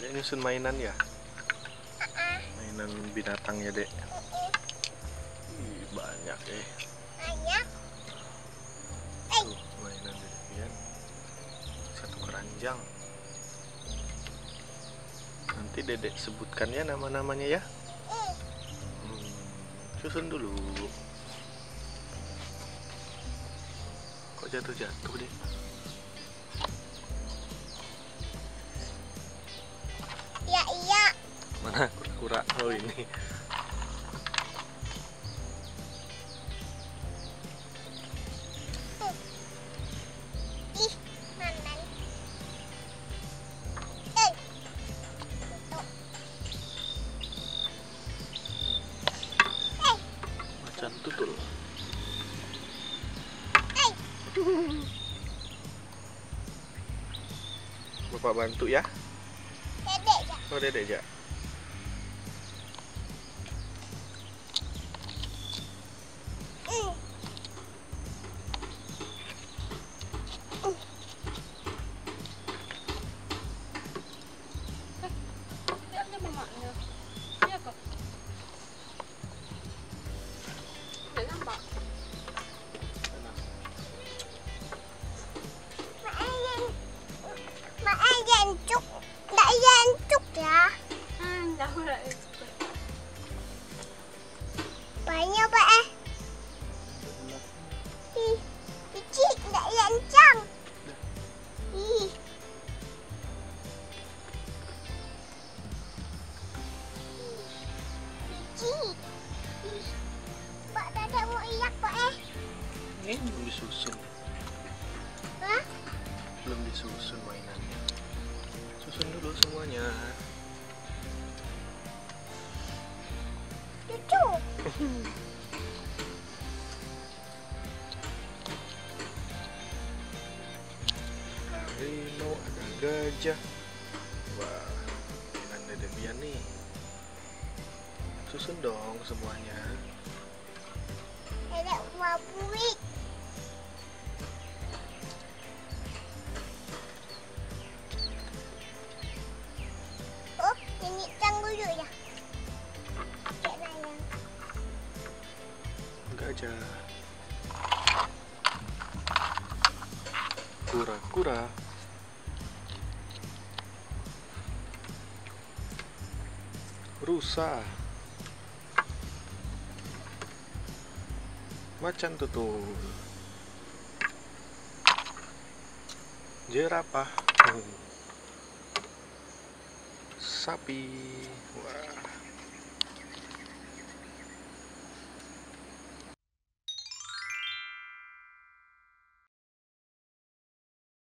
Dek nyusun mainan ya? Mainan binatangnya Dek. Ih, banyak Banyak. Tuh, mainan Dedek Pian. Satu keranjang. Nanti Dedek sebutkan ya nama-namanya ya. Susun dulu. Kok jatuh-jatuh deh? Iya, iya. Mana kura-kura? Oh ini. Ih, mana? Macan tutul. Bapak bantu ya. Dedek ya. Oh Dedek ya. Lihat aja mamanya. Iya kok. Nggak nampak. Mak jancuk. Nggak jancuk ya. Nggak boleh itu. Banyak Pak Ih, Cici nggak lancang. Ih. Cici. Ih. Pak Dada mau iyak Pak Ini belum disusun. Hah? Belum disusun mainannya. Susun dulu semuanya. Cucu. Harimau, ada gajah. Wah, mainan Dedek Pian nih. Susun dong semuanya. Dedek mau buik. Oh, ini cangguyu ya. Kayak nayang. Gajah. Kura-kura. Rusa. Macan tutul. Jerapah. Sapi.